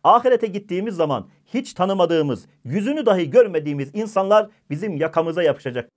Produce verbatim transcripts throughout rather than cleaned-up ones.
Ahirete gittiğimiz zaman hiç tanımadığımız, yüzünü dahi görmediğimiz insanlar bizim yakamıza yapışacak.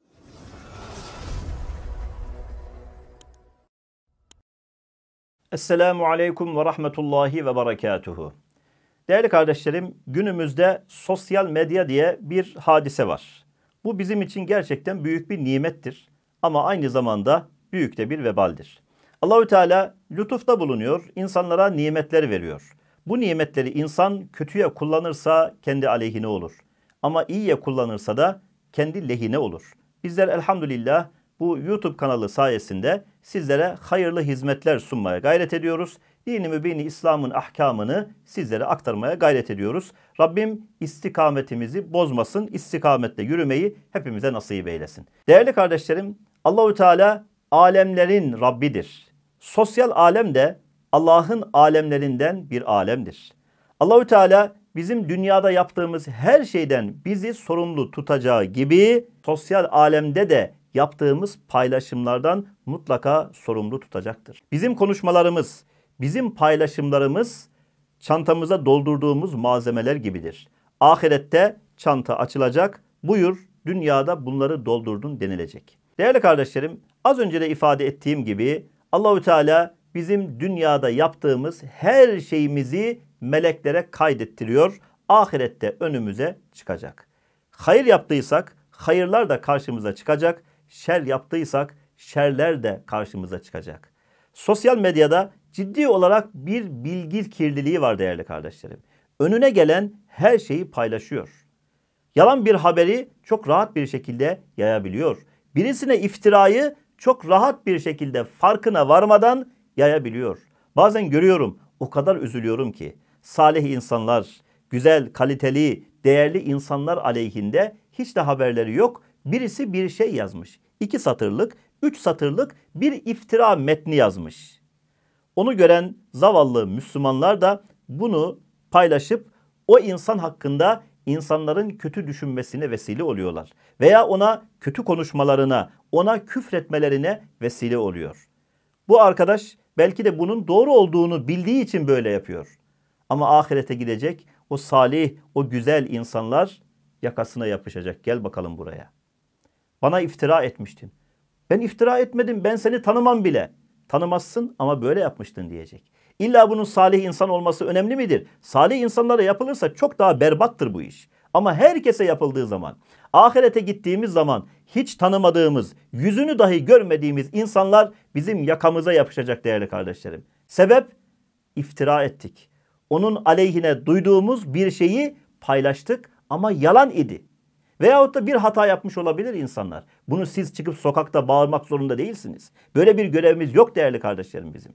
Esselamu aleyküm ve rahmetullahi ve berekatuhu. Değerli kardeşlerim, günümüzde sosyal medya diye bir hadise var. Bu bizim için gerçekten büyük bir nimettir. Ama aynı zamanda büyük de bir vebaldir. Allahü Teala lütufta bulunuyor, insanlara nimetler veriyor. Bu nimetleri insan kötüye kullanırsa kendi aleyhine olur. Ama iyiye kullanırsa da kendi lehine olur. Bizler elhamdülillah bu YouTube kanalı sayesinde sizlere hayırlı hizmetler sunmaya gayret ediyoruz. Dini mübini İslam'ın ahkamını sizlere aktarmaya gayret ediyoruz. Rabbim istikametimizi bozmasın, istikametle yürümeyi hepimize nasip eylesin. Değerli kardeşlerim, Allahü Teala alemlerin Rabbidir. Sosyal alem de Allah'ın alemlerinden bir alemdir. Allahü Teala bizim dünyada yaptığımız her şeyden bizi sorumlu tutacağı gibi sosyal alemde de yaptığımız paylaşımlardan mutlaka sorumlu tutacaktır. Bizim konuşmalarımız, bizim paylaşımlarımız çantamıza doldurduğumuz malzemeler gibidir. Ahirette çanta açılacak, buyur dünyada bunları doldurdun denilecek. Değerli kardeşlerim, az önce de ifade ettiğim gibi Allahü Teala bizim dünyada yaptığımız her şeyimizi meleklere kaydettiriyor. Ahirette önümüze çıkacak. Hayır yaptıysak hayırlar da karşımıza çıkacak. Şer yaptıysak şerler de karşımıza çıkacak. Sosyal medyada ciddi olarak bir bilgi kirliliği var değerli kardeşlerim. Önüne gelen her şeyi paylaşıyor. Yalan bir haberi çok rahat bir şekilde yayabiliyor. Birisine iftirayı çok rahat bir şekilde farkına varmadan yayabiliyor. Bazen görüyorum, o kadar üzülüyorum ki salih insanlar, güzel, kaliteli, değerli insanlar aleyhinde hiç de haberleri yok. Birisi bir şey yazmış. İki satırlık, üç satırlık bir iftira metni yazmış. Onu gören zavallı Müslümanlar da bunu paylaşıp o insan hakkında insanların kötü düşünmesine vesile oluyorlar. Veya ona kötü konuşmalarına, ona küfretmelerine vesile oluyor. Bu arkadaş belki de bunun doğru olduğunu bildiği için böyle yapıyor. Ama ahirete gidecek o salih, o güzel insanlar yakasına yapışacak. Gel bakalım buraya. Bana iftira etmiştin. Ben iftira etmedim, ben seni tanımam bile. Tanımazsın ama böyle yapmıştın diyecek. İlla bunun salih insan olması önemli midir? Salih insanlara yapılırsa çok daha berbattır bu iş. Ama herkese yapıldığı zaman, ahirete gittiğimiz zaman hiç tanımadığımız, yüzünü dahi görmediğimiz insanlar bizim yakamıza yapışacak değerli kardeşlerim. Sebep? İftira ettik. Onun aleyhine duyduğumuz bir şeyi paylaştık ama yalan idi. Veyahut da bir hata yapmış olabilir insanlar. Bunu siz çıkıp sokakta bağırmak zorunda değilsiniz. Böyle bir görevimiz yok değerli kardeşlerim bizim.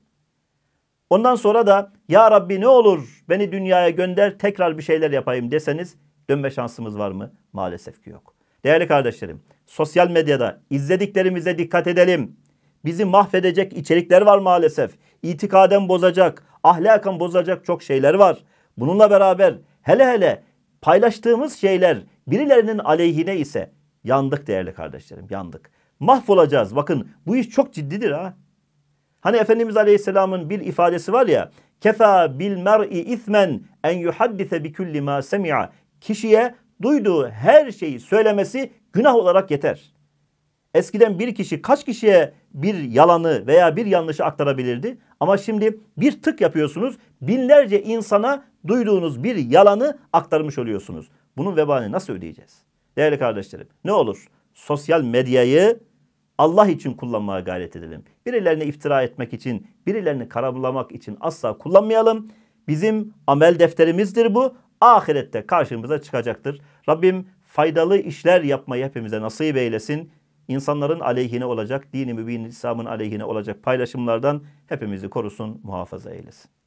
Ondan sonra da ya Rabbi ne olur beni dünyaya gönder tekrar bir şeyler yapayım deseniz dönme şansımız var mı? Maalesef ki yok. Değerli kardeşlerim, sosyal medyada izlediklerimize dikkat edelim. Bizi mahvedecek içerikler var maalesef. İtikaden bozacak, ahlaken bozacak çok şeyler var. Bununla beraber hele hele paylaştığımız şeyler birilerinin aleyhine ise yandık değerli kardeşlerim, yandık. Mahvolacağız. Bakın bu iş çok ciddidir ha. Hani Efendimiz Aleyhisselam'ın bir ifadesi var ya, kefa bil mer'i ismen en yuhaddise bi kulli ma semi'a. Kişiye duyduğu her şeyi söylemesi günah olarak yeter. Eskiden bir kişi kaç kişiye bir yalanı veya bir yanlışı aktarabilirdi? Ama şimdi bir tık yapıyorsunuz, binlerce insana duyduğunuz bir yalanı aktarmış oluyorsunuz. Bunun vebalini nasıl ödeyeceğiz? Değerli kardeşlerim, ne olur sosyal medyayı Allah için kullanmaya gayret edelim. Birilerine iftira etmek için, birilerini karalamak için asla kullanmayalım. Bizim amel defterimizdir bu. Ahirette karşımıza çıkacaktır. Rabbim faydalı işler yapmayı hepimize nasip eylesin. İnsanların aleyhine olacak, dini mübin İslam'ın aleyhine olacak paylaşımlardan hepimizi korusun, muhafaza eylesin.